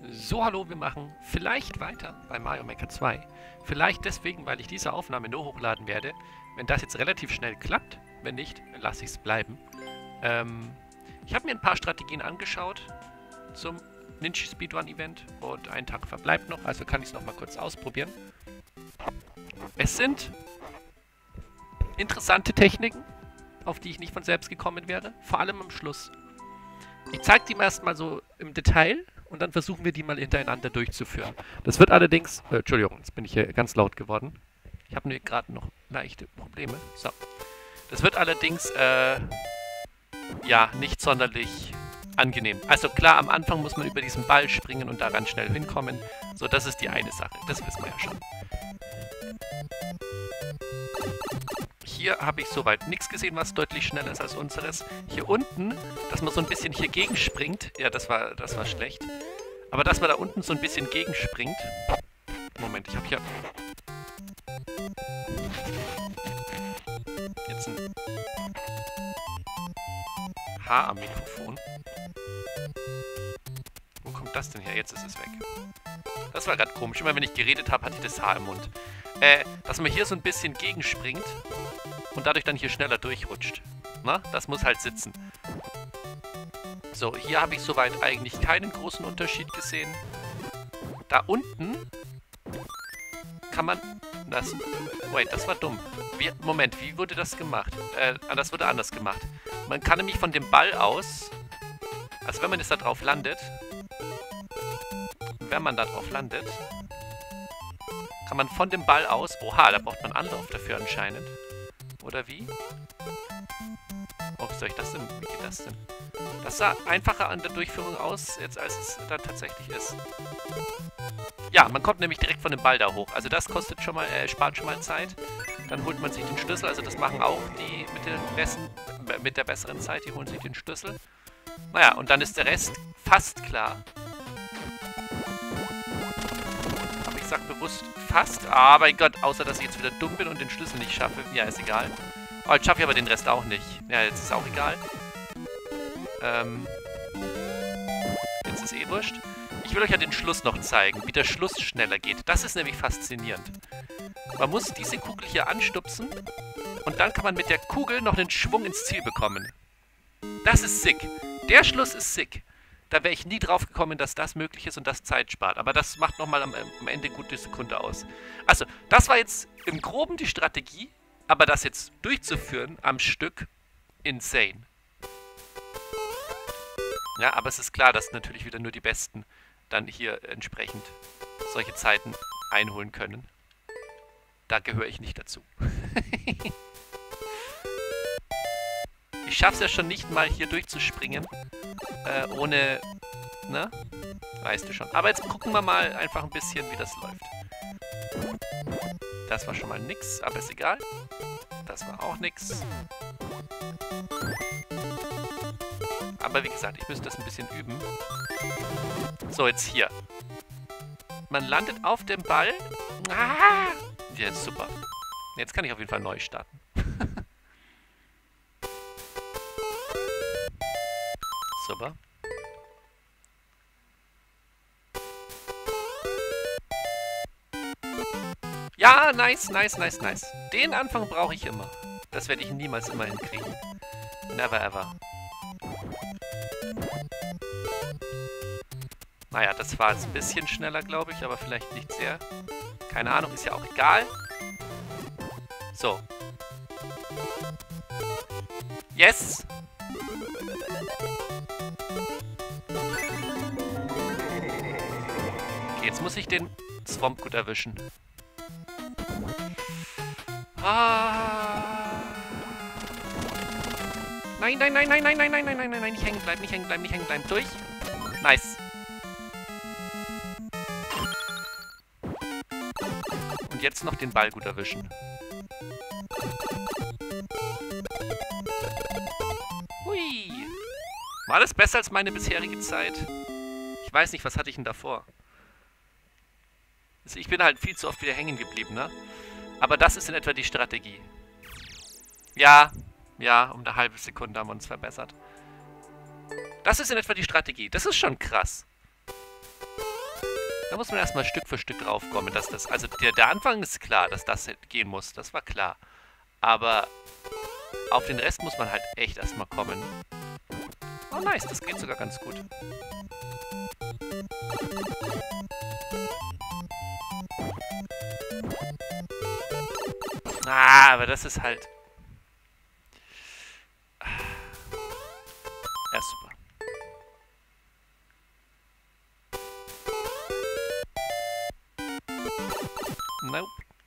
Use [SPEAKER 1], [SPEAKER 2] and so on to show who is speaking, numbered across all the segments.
[SPEAKER 1] So, hallo, wir machen vielleicht weiter bei Mario Maker 2. Vielleicht deswegen, weil ich diese Aufnahme nur hochladen werde. Wenn das jetzt relativ schnell klappt, wenn nicht, lasse ich es bleiben. Ich habe mir ein paar Strategien angeschaut zum Ninja Speedrun Event und ein Tag verbleibt noch, also kann ich es nochmal kurz ausprobieren. Es sind interessante Techniken, auf die ich nicht von selbst gekommen wäre, vor allem am Schluss. Ich zeige die mal erstmal so im Detail und dann versuchen wir die mal hintereinander durchzuführen. Das wird allerdings... Entschuldigung, jetzt bin ich hier ganz laut geworden. Ich habe nur gerade noch leichte Probleme. So. Das wird allerdings, ja, nicht sonderlich angenehm. Also klar, am Anfang muss man über diesen Ball springen und daran schnell hinkommen. So, das ist die eine Sache. Das wissen wir ja schon. Hier habe ich soweit nichts gesehen, was deutlich schneller ist als unseres. Hier unten, dass man so ein bisschen hier gegenspringt. Ja, das war schlecht. Aber dass man da unten so ein bisschen gegenspringt. Moment, ich habe hier... Jetzt ein Haar am Mikrofon. Wo kommt das denn her? Jetzt ist es weg. Das war gerade komisch. Immer wenn ich geredet habe, hatte ich das Haar im Mund. Dass man hier so ein bisschen gegenspringt und dadurch dann hier schneller durchrutscht. Na, das muss halt sitzen. So, hier habe ich soweit eigentlich keinen großen Unterschied gesehen. Da unten kann man... Wait, das war dumm. Moment, wie wurde das gemacht? Das wurde anders gemacht. Man kann nämlich von dem Ball aus... Also wenn man jetzt da drauf landet... kann man von dem Ball aus... Oha, da braucht man Anlauf dafür anscheinend. Oder wie? Oh, wie soll ich das denn? Wie geht das denn? Das sah einfacher an der Durchführung aus, jetzt als es dann tatsächlich ist. Ja, man kommt nämlich direkt von dem Ball da hoch. Also das kostet schon mal, spart schon mal Zeit. Dann holt man sich den Schlüssel. Also das machen auch die mit der besseren Zeit. Die holen sich den Schlüssel. Naja, und dann ist der Rest fast klar. Aber ich sag bewusst fast. Ah, mein Gott, außer dass ich jetzt wieder dumm bin und den Schlüssel nicht schaffe. Ja, ist egal. Oh, jetzt schaffe ich aber den Rest auch nicht. Ja, jetzt ist auch egal. Jetzt ist eh wurscht. Ich will euch ja den Schluss noch zeigen, wie der Schluss schneller geht. Das ist nämlich faszinierend. Man muss diese Kugel hier anstupsen und dann kann man mit der Kugel noch einen Schwung ins Ziel bekommen. Das ist sick. Der Schluss ist sick. Da wäre ich nie drauf gekommen, dass das möglich ist und das Zeit spart. Aber das macht nochmal am Ende gute Sekunde aus. Also, das war jetzt im Groben die Strategie, aber das jetzt durchzuführen am Stück, insane. Ja, aber es ist klar, dass natürlich wieder nur die Besten dann hier entsprechend solche Zeiten einholen können. Da gehöre ich nicht dazu. Ich schaffe es ja schon nicht mal hier durchzuspringen, ohne, ne? Weißt du schon. Aber jetzt gucken wir mal einfach ein bisschen, wie das läuft. Das war schon mal nix, aber ist egal. Das war auch nix. Aber wie gesagt, ich müsste das ein bisschen üben. So, jetzt hier. Man landet auf dem Ball. Ah! Ja, ist super. Jetzt kann ich auf jeden Fall neu starten. Super. Ja, nice, nice, nice, nice. Den Anfang brauche ich immer. Das werde ich niemals immer hinkriegen. Never ever. Naja, das war jetzt ein bisschen schneller, glaube ich, aber vielleicht nicht sehr. Keine Ahnung, ist ja auch egal. So. Yes! Okay, jetzt muss ich den Swamp gut erwischen. Ah. Nein, nein, nein, nein, nein, nein, nein, nein, nein, nein, nein, nicht hängen bleiben, nicht hängen bleiben, nicht hängen bleiben. Durch. Nice. Und jetzt noch den Ball gut erwischen. Hui. War das besser als meine bisherige Zeit? Ich weiß nicht, was hatte ich denn davor? Also ich bin halt viel zu oft wieder hängen geblieben, ne? Aber das ist in etwa die Strategie. Ja, ja, um eine halbe Sekunde haben wir uns verbessert. Das ist in etwa die Strategie. Das ist schon krass. Da muss man erstmal Stück für Stück draufkommen, dass das... Also der Anfang ist klar, dass das gehen muss. Das war klar. Aber auf den Rest muss man halt echt erstmal kommen. Oh nice, das geht sogar ganz gut. Ah, aber das ist halt... Ja, super. Nope.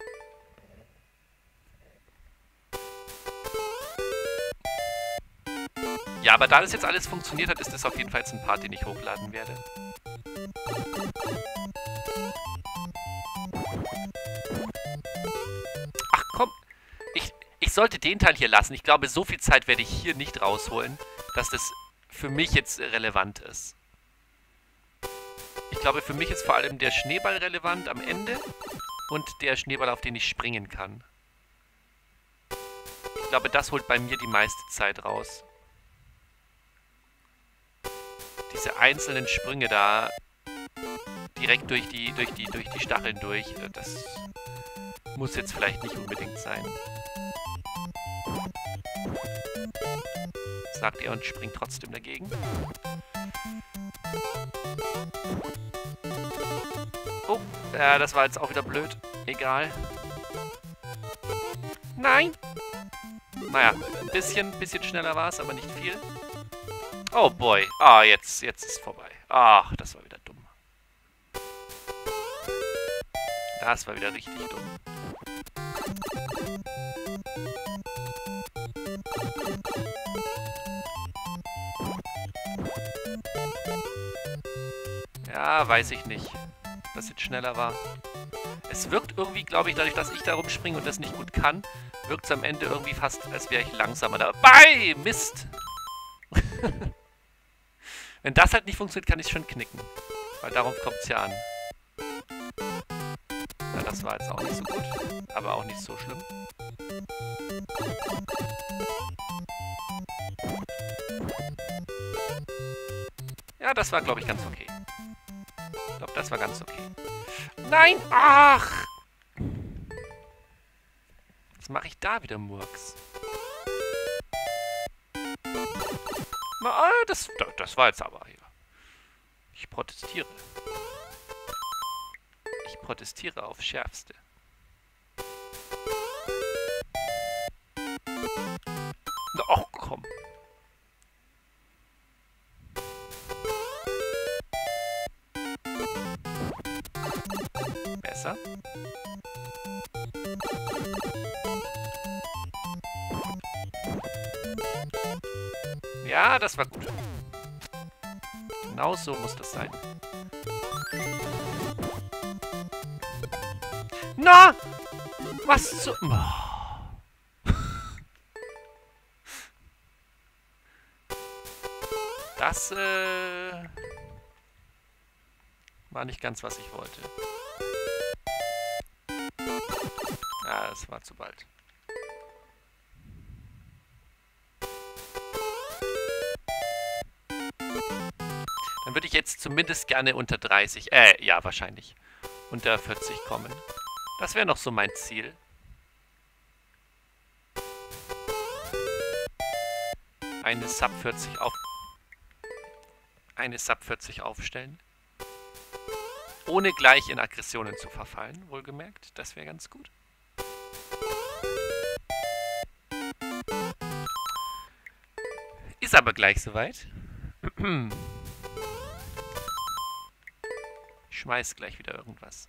[SPEAKER 1] Ja, aber da das jetzt alles funktioniert hat, ist das auf jeden Fall jetzt ein Part, den ich hochladen werde. Ach komm, ich sollte den Teil hier lassen. Ich glaube, so viel Zeit werde ich hier nicht rausholen, dass das für mich jetzt relevant ist. Ich glaube, für mich ist vor allem der Schneeball relevant am Ende und der Schneeball, auf den ich springen kann. Ich glaube, das holt bei mir die meiste Zeit raus. Diese einzelnen Sprünge da direkt durch die Stacheln durch, das muss jetzt vielleicht nicht unbedingt sein. Sagt er und springt trotzdem dagegen. Oh, ja, das war jetzt auch wieder blöd. Egal. Nein! Naja, ein bisschen schneller war es, aber nicht viel. Oh boy. Ah, jetzt ist es vorbei. Ach, das war wieder dumm. Das war wieder richtig dumm. Ja, weiß ich nicht, was jetzt schneller war. Es wirkt irgendwie, glaube ich, dadurch, dass ich da rumspringe und das nicht gut kann, wirkt es am Ende irgendwie fast, als wäre ich langsamer dabei. Mist! Wenn das halt nicht funktioniert, kann ich es schon knicken. Weil darauf kommt es ja an. Ja, das war jetzt auch nicht so gut, aber auch nicht so schlimm. Ja, das war, glaube ich, ganz okay. Ich glaube, das war ganz okay. Nein! Ach! Was mache ich da wieder, Murks? Na, das war jetzt aber hier. Ich protestiere. Ich protestiere aufs Schärfste. Ach, komm. Besser. Ja, das war gut. Genau so muss das sein. Na! Was zu... Das, war nicht ganz, was ich wollte. Ja, das war zu bald. Dann würde ich jetzt zumindest gerne unter 30, ja, wahrscheinlich. Unter 40 kommen. Das wäre noch so mein Ziel. Eine Sub 40 aufstellen. Ohne gleich in Aggressionen zu verfallen, wohlgemerkt. Das wäre ganz gut. Ist aber gleich soweit. Ich schmeiß gleich wieder irgendwas.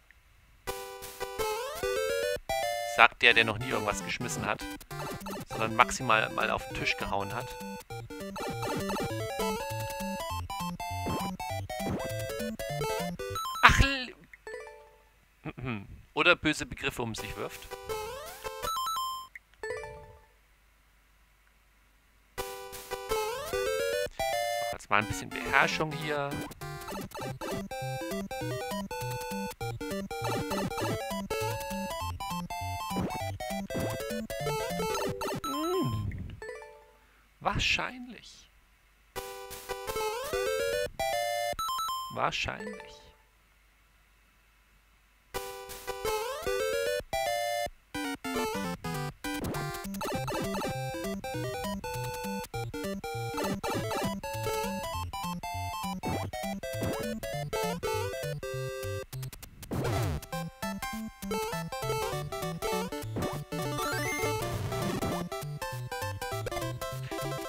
[SPEAKER 1] Sagt der noch nie irgendwas geschmissen hat, sondern maximal mal auf den Tisch gehauen hat. Ach, oder böse Begriffe um sich wirft. So, jetzt mal ein bisschen Beherrschung hier. Wahrscheinlich. Wahrscheinlich.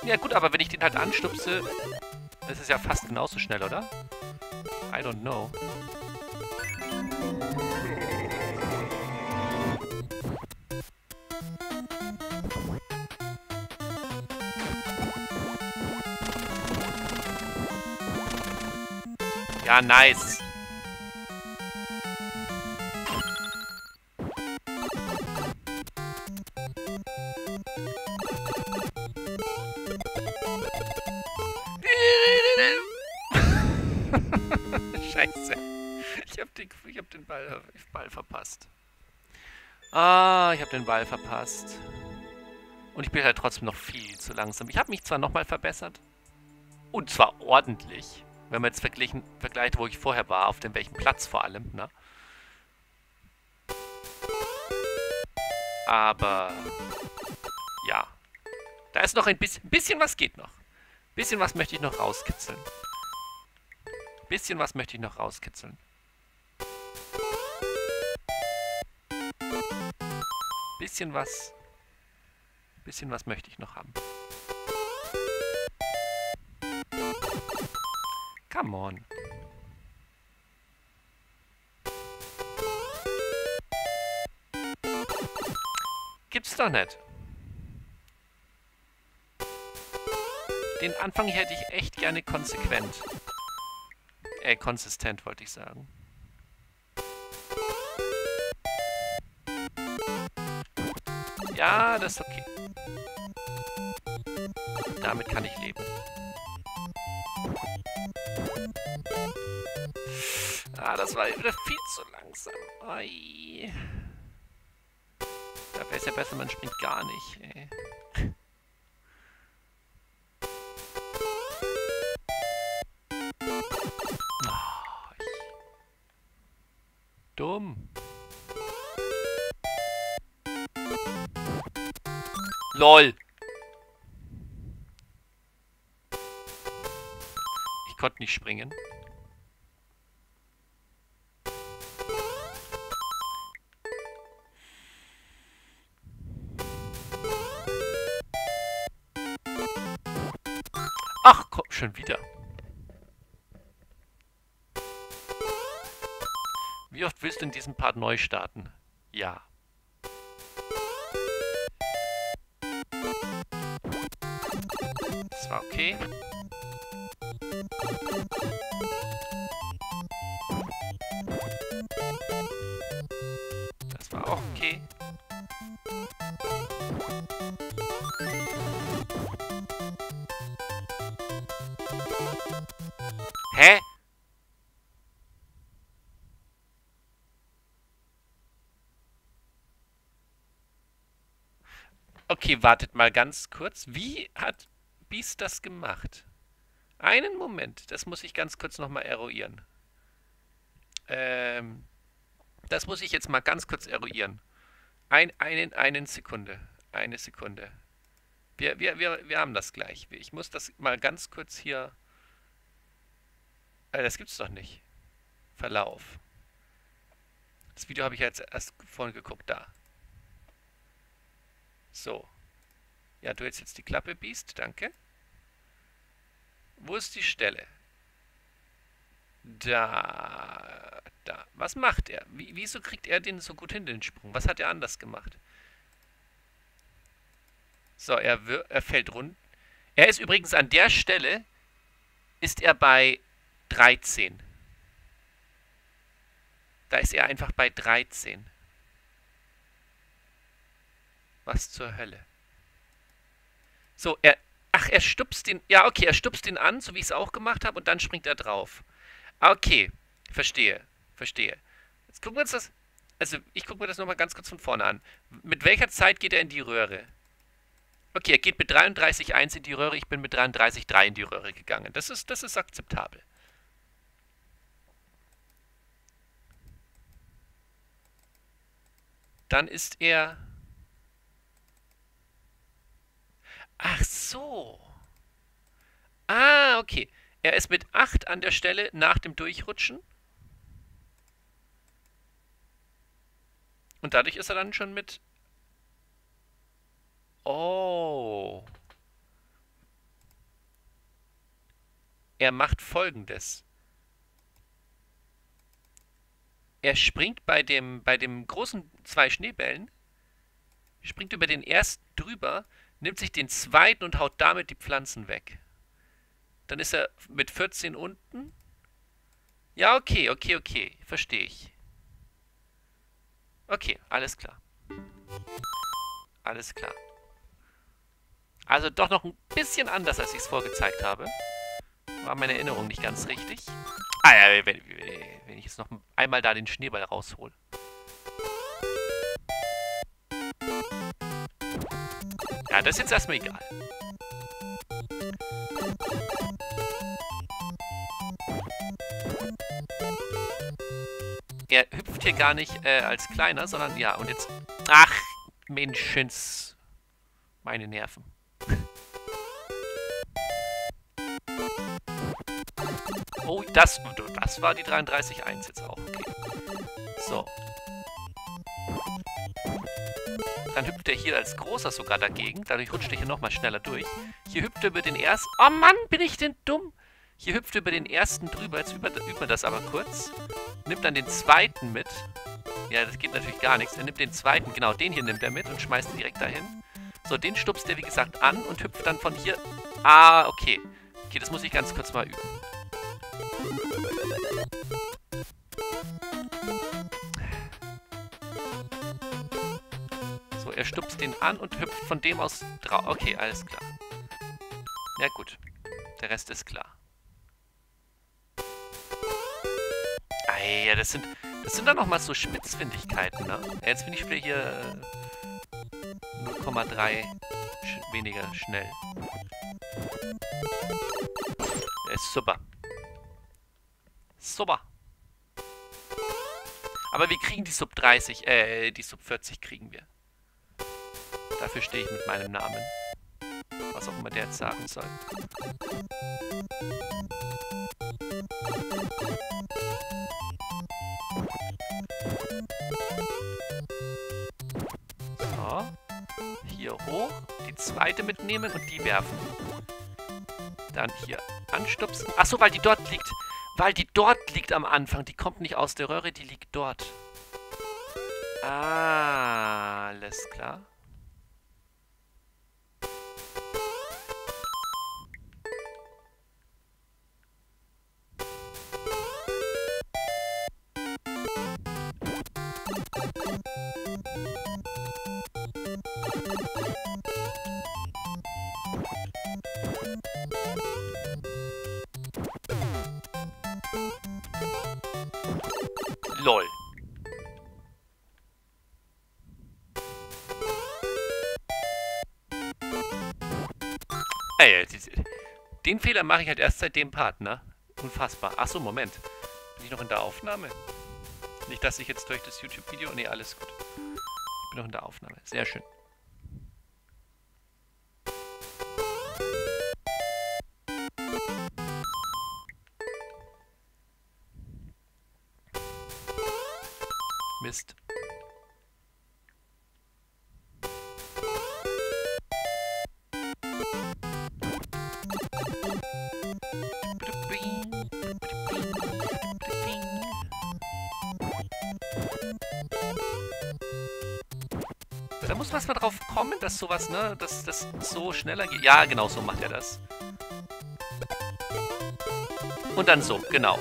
[SPEAKER 1] Ja gut, aber wenn ich den halt anstupse, ist es ja fast genauso schnell, oder? I don't know. Ja, nice. Scheiße. Ich hab den Ball verpasst. Ah, ich hab den Ball verpasst. Und ich bin halt trotzdem noch viel zu langsam. Ich habe mich zwar nochmal verbessert. Und zwar ordentlich. Wenn man jetzt vergleicht, wo ich vorher war, auf dem welchen Platz vor allem, ne? Aber ja. Da ist noch ein bisschen was geht noch. Bisschen was möchte ich noch rauskitzeln. Bisschen was möchte ich noch rauskitzeln. Bisschen was möchte ich noch haben. Come on. Gibt's doch nicht. Den Anfang hier hätte ich echt gerne konsequent. Konsistent wollte ich sagen. Ja, das ist okay. Damit kann ich leben. Ah, das war wieder viel zu langsam. Oi. Da wäre es ja besser, man springt gar nicht, ey. Dumm. LOL. Ich konnte nicht springen. Ach, komm, schon wieder. Wie oft willst du in diesem Part neu starten? Ja. Das war okay. Das war auch okay. Hä? Okay, wartet mal ganz kurz. Wie hat Beast das gemacht? Einen Moment, das muss ich ganz kurz nochmal eruieren. Das muss ich jetzt mal ganz kurz eruieren. Eine Sekunde. Eine Sekunde. Wir haben das gleich. Ich muss das mal ganz kurz hier... das gibt's doch nicht. Verlauf. Das Video habe ich jetzt erst vorhin geguckt, da. So. Ja, du hältst jetzt die Klappe, Beast, danke. Wo ist die Stelle? Da. Was macht er? Wieso kriegt er den so gut hin, den Sprung? Was hat er anders gemacht? So, er fällt runter. Er ist übrigens an der Stelle, ist er bei 13. Da ist er einfach bei 13. Was zur Hölle? So, er stupst den... Ja, okay, er stupst den an, so wie ich es auch gemacht habe, und dann springt er drauf. Okay, verstehe. Jetzt gucken wir uns das... Also, ich gucke mir das nochmal ganz kurz von vorne an. Mit welcher Zeit geht er in die Röhre? Okay, er geht mit 33,1 in die Röhre, ich bin mit 33,3 in die Röhre gegangen. Das ist akzeptabel. Dann ist er... Ach so. Ah, okay. Er ist mit 8 an der Stelle nach dem Durchrutschen. Und dadurch ist er dann schon mit... Oh. Er macht Folgendes. Er springt bei dem großen 2 Schneebällen, springt über den ersten drüber, nimmt sich den zweiten und haut damit die Pflanzen weg. Dann ist er mit 14 unten. Ja, okay. Verstehe ich. Okay, alles klar. Alles klar. Also doch noch ein bisschen anders, als ich es vorgezeigt habe. War meine Erinnerung nicht ganz richtig. Ah ja, wenn ich jetzt noch einmal da den Schneeball raushol. Ja, das ist jetzt erstmal egal. Er hüpft hier gar nicht als Kleiner, sondern ja, und jetzt... Ach, Menschens. Meine Nerven. Oh, das war die 33.1 jetzt auch. Okay. So. Dann hüpft er hier als Großer sogar dagegen. Dadurch rutscht er hier nochmal schneller durch. Hier hüpft er über den ersten... Oh Mann, bin ich denn dumm? Hier hüpft er über den ersten drüber. Jetzt übt man das aber kurz. Nimmt dann den zweiten mit. Ja, das geht natürlich gar nichts. Er nimmt den zweiten, genau, den hier nimmt er mit und schmeißt ihn direkt dahin. So, den stupst er, wie gesagt, an und hüpft dann von hier... Ah, okay. Okay, das muss ich ganz kurz mal üben. So, er stupst den an und hüpft von dem aus drauf. Okay, alles klar. Ja gut, der Rest ist klar. Ah ja, das sind dann nochmal so Spitzfindigkeiten, ne? Ja, jetzt bin ich wieder hier 0,3 weniger schnell. Der ist super. Super. Aber wir kriegen die Sub 30, die Sub 40 kriegen wir. Dafür stehe ich mit meinem Namen. Was auch immer der jetzt sagen soll. So. Hier hoch. Die zweite mitnehmen und die werfen. Dann hier anstupsen. Achso, weil die dort liegt. Weil die dort liegt am Anfang. Die kommt nicht aus der Röhre, die liegt dort. Ah, alles klar. LOL. Ey, den Fehler mache ich halt erst seit dem Part, ne? Unfassbar. Achso, Moment. Bin ich noch in der Aufnahme? Nicht, dass ich jetzt durch das YouTube-Video... Nee, alles gut. Ich bin noch in der Aufnahme. Sehr schön. Mist. Da muss man mal drauf kommen, dass sowas, ne, dass das so schneller geht. Ja, genau, so macht er das. Und dann so, genau.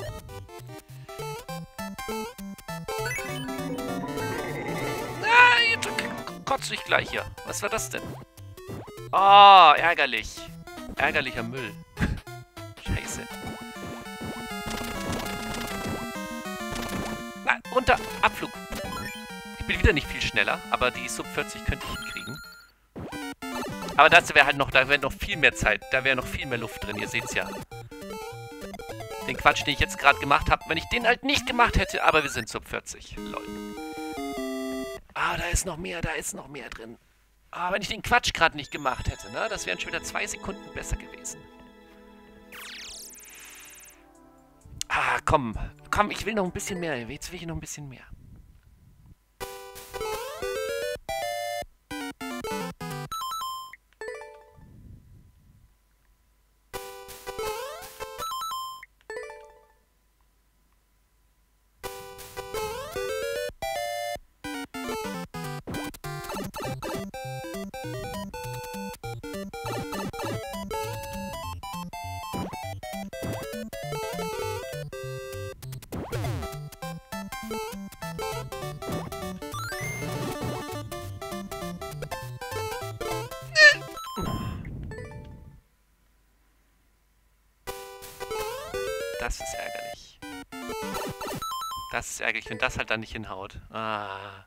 [SPEAKER 1] Ah, jetzt kotze ich gleich hier. Was war das denn? Oh, ärgerlich. Ärgerlicher Müll. Scheiße. Na, runter. Abflug. Ich bin wieder nicht viel schneller, aber die Sub 40 könnte ich hinkriegen. Aber dazu wäre halt noch, da wäre noch viel mehr Zeit, da wäre noch viel mehr Luft drin, ihr seht's ja. Den Quatsch, den ich jetzt gerade gemacht habe, wenn ich den halt nicht gemacht hätte, aber wir sind Sub 40. Lol. Ah, da ist noch mehr drin. Ah, wenn ich den Quatsch gerade nicht gemacht hätte, ne, das wären schon wieder 2 Sekunden besser gewesen. Ah, komm, ich will noch ein bisschen mehr, jetzt will ich noch ein bisschen mehr. Das ist ärgerlich. Das ist ärgerlich, wenn das halt dann nicht hinhaut. Ah.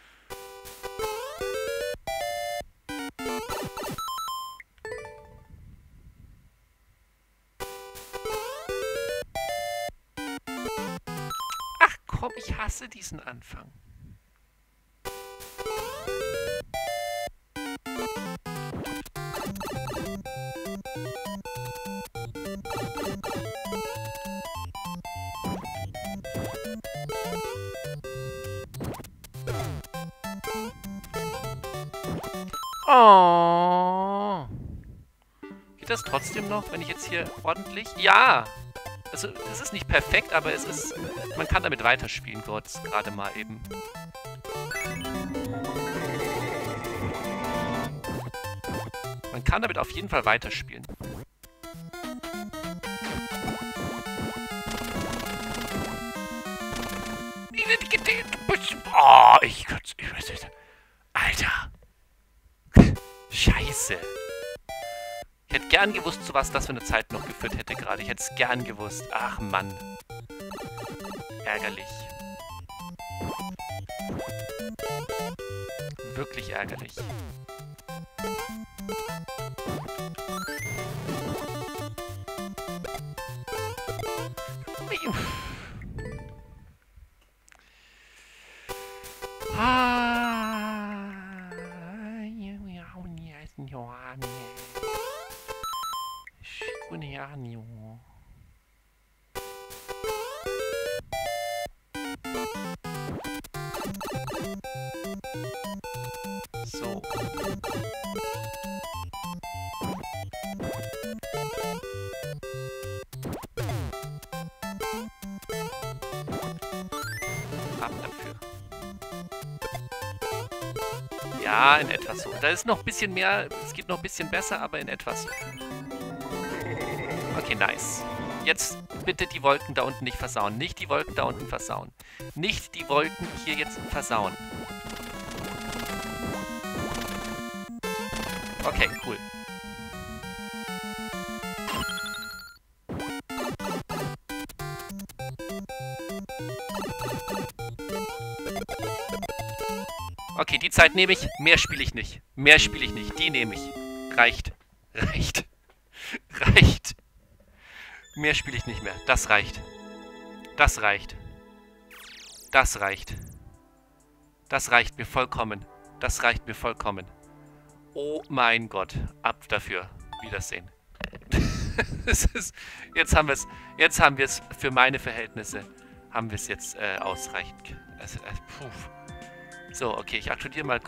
[SPEAKER 1] Ach komm, ich hasse diesen Anfang. Oh. Geht das trotzdem noch, wenn ich jetzt hier ordentlich... Ja! Also, es ist nicht perfekt, aber es ist... Man kann damit weiterspielen, Gott, gerade mal eben. Man kann damit auf jeden Fall weiterspielen. Oh, ich kann's... Alter! Scheiße! Ich hätte gern gewusst, zu was das für eine Zeit noch geführt hätte gerade. Ich hätte es gern gewusst. Ach, Mann. Ärgerlich. Wirklich ärgerlich. So. Ab dafür. Ja, in etwa so. Da ist noch ein bisschen mehr, es geht noch ein bisschen besser, aber in etwa so. Okay, nice. Jetzt bitte die Wolken da unten nicht versauen. Nicht die Wolken da unten versauen. Nicht die Wolken hier jetzt versauen. Okay, cool. Okay, die Zeit nehme ich. Mehr spiele ich nicht. Mehr spiele ich nicht. Die nehme ich. Reicht. Reicht. Reicht. Mehr spiele ich nicht mehr. Das reicht. Das reicht. Das reicht. Das reicht mir vollkommen. Das reicht mir vollkommen. Oh mein Gott. Ab dafür. Wiedersehen. Jetzt haben wir es für meine Verhältnisse. Haben wir es jetzt ausreichend. So, okay, ich aktualisiere mal.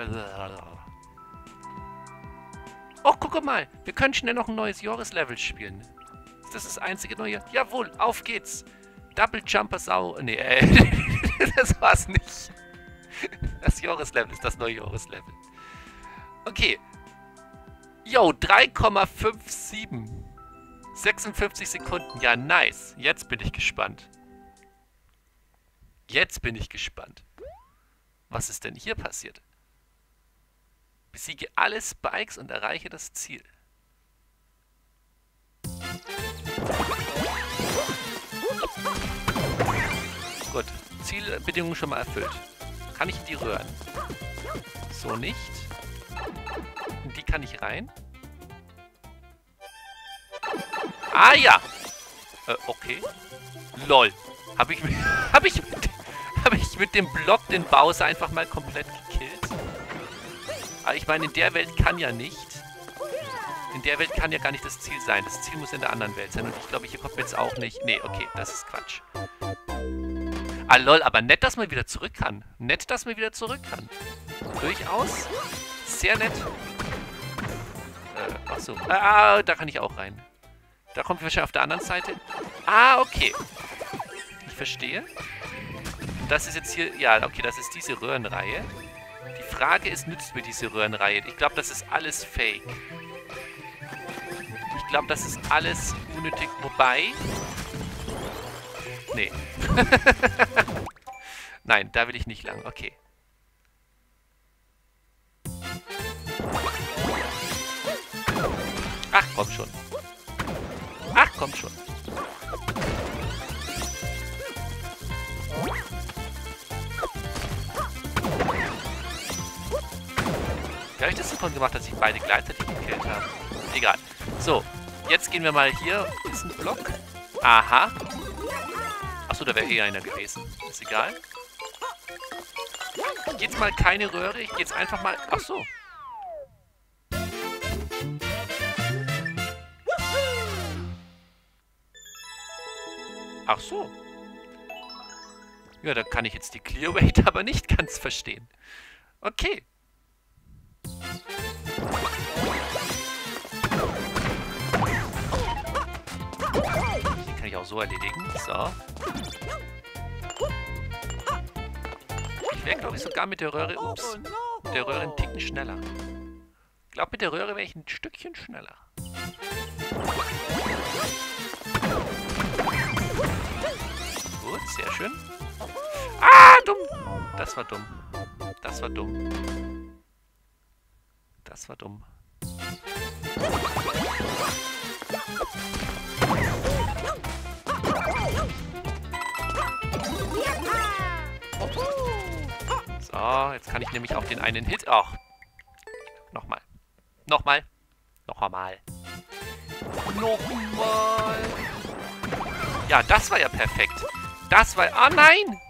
[SPEAKER 1] Oh, guck mal. Wir können schnell noch ein neues Joris-Level spielen. Das ist das einzige neue. Jawohl, auf geht's. Double Jumper Sau. Nee, das war's nicht. Das Joris-Level ist das neue Joris-Level. Okay. Yo, 3,57. 56 Sekunden. Ja, nice. Jetzt bin ich gespannt. Jetzt bin ich gespannt. Was ist denn hier passiert? Besiege alle Spikes und erreiche das Ziel. Gut. Zielbedingungen schon mal erfüllt. Kann ich in die rühren? So nicht. In die kann ich rein. Ah ja! Okay. LOL. Hab ich mit dem Block den Bowser einfach mal komplett gekillt? Aber ich meine, in der Welt kann ja nicht. In der Welt kann ja gar nicht das Ziel sein. Das Ziel muss in der anderen Welt sein. Und ich glaube, hier kommt man jetzt auch nicht. Nee, okay, das ist Quatsch. Ah, lol, aber nett, dass man wieder zurück kann. Nett, dass man wieder zurück kann. Durchaus. Sehr nett. Achso. Ah, da kann ich auch rein. Da kommt wahrscheinlich auf der anderen Seite. Ah, okay. Ich verstehe. Das ist jetzt hier... Ja, okay, das ist diese Röhrenreihe. Die Frage ist, nützt mir diese Röhrenreihe? Ich glaube, das ist alles Fake. Ich glaube, das ist alles unnötig. Wobei... Nee. Nein, da will ich nicht lang. Okay. Ach, komm schon. Ach, komm schon. habe ich das davon gemacht, dass ich beide gleichzeitig gekillt habe? Egal. So, jetzt gehen wir mal hier. Ist ein Block. Aha. Achso, da wäre eh einer gewesen. Ist egal. Ich gehe jetzt mal keine Röhre. Ich gehe jetzt einfach mal... Achso. Ach so. Ja, da kann ich jetzt die Clear Rate aber nicht ganz verstehen. Okay. Die kann ich auch so erledigen. So. Ich wäre, glaube ich, sogar mit der Röhre... Ups. Mit der Röhre einen Ticken schneller. Ich glaube, mit der Röhre wäre ich ein Stückchen schneller. Gut, sehr schön. Ah, dumm. Das war dumm. Das war dumm. Das war dumm. So, jetzt kann ich nämlich auch den einen Hit... Ach. Nochmal. Nochmal. Noch einmal. Nochmal. Ja, das war ja perfekt. Das war... Ah, nein!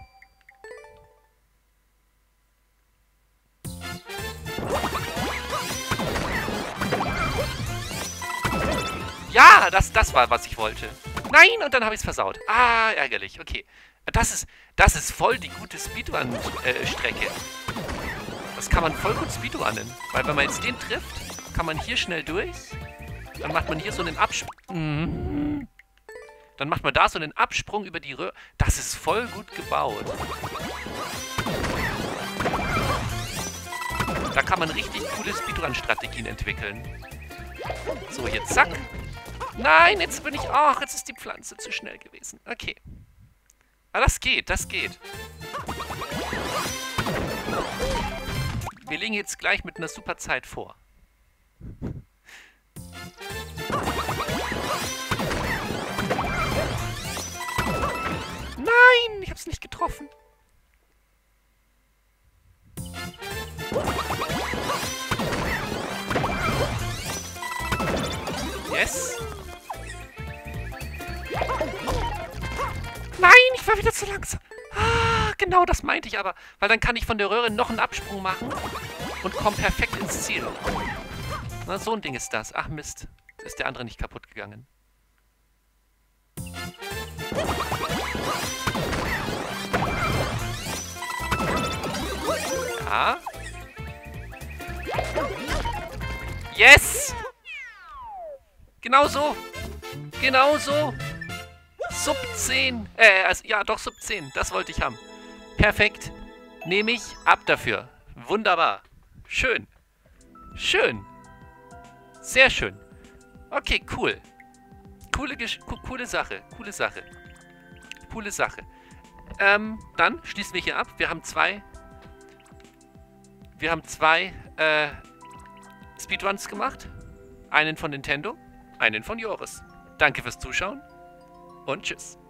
[SPEAKER 1] Ja, das war, was ich wollte. Nein, und dann habe ich es versaut. Ah, ärgerlich. Okay. Das ist voll die gute Speedrun-Strecke. Das kann man voll gut speedrunnen. Weil wenn man jetzt den trifft, kann man hier schnell durch. Dann macht man hier so einen Absprung. Dann macht man da so einen Absprung über die Röhre. Das ist voll gut gebaut. Da kann man richtig coole Speedrun-Strategien entwickeln. So, jetzt zack. Nein, jetzt bin ich... Ach, jetzt ist die Pflanze zu schnell gewesen. Okay. Aber das geht, das geht. Wir legen jetzt gleich mit einer super Zeit vor. Nein, ich hab's nicht getroffen. Yes. Nein, ich war wieder zu langsam. Ah, genau das meinte ich aber. Weil dann kann ich von der Röhre noch einen Absprung machen und komme perfekt ins Ziel. Na, so ein Ding ist das. Ach Mist. Ist der andere nicht kaputt gegangen. Ja. Yes! Genau so. Genau so. Sub 10. Also, ja, doch, Sub 10. Das wollte ich haben. Perfekt. Nehme ich ab dafür. Wunderbar. Schön. Schön. Sehr schön. Okay, cool. Coole Sache. Coole Sache. Coole Sache. Dann schließen wir hier ab. Wir haben zwei Speedruns gemacht. Einen von Nintendo, einen von Joris. Danke fürs Zuschauen und tschüss.